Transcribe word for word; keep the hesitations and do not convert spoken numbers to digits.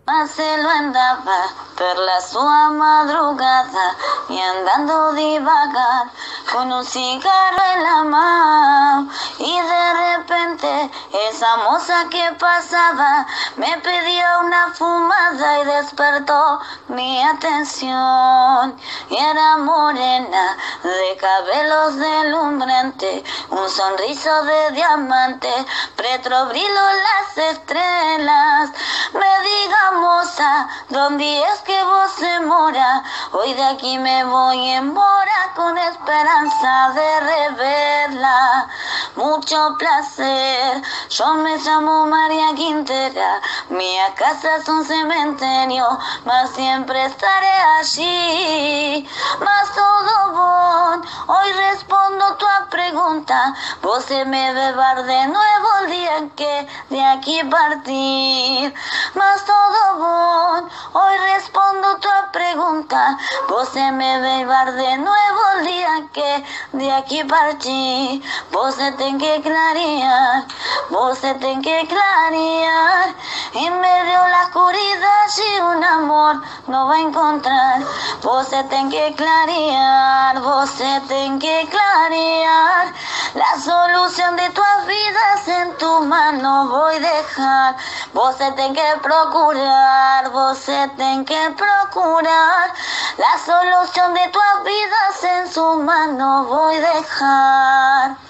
Mas se lo andaba per la sua madrugada y andando divagar con un cigarro en la mano, y de repente esa moza que pasaba me pidió una fumada y despertó mi atención. Y era morena, de cabellos deslumbrante, un sonriso de diamante, retrobrilo las estrellas. Me diga, moza, ¿dónde es que vos se mora? Hoy de aquí me voy en mora con esperanza de reverla. Mucho placer, yo me llamo María Quintera, mi casa es un cementerio, mas siempre estaré allí. Mas todo bon, hoy respondo tu pregunta, vos se me beber de nuevo el día en que de aquí partir. Mas todo bon, hoy respondo tu pregunta, vos se me beber de nuevo el día que de aquí partir. Vos se ten que clarear, vos se ten que clarear, en medio de la oscuridad si un amor no va a encontrar. Vos se ten que clarear, vos se ten que clarear, la solución de tus vidas en tu mano voy a dejar. Vos se ten que procurar, vos se ten que procurar, la solución de tus vidas en su mano voy a dejar.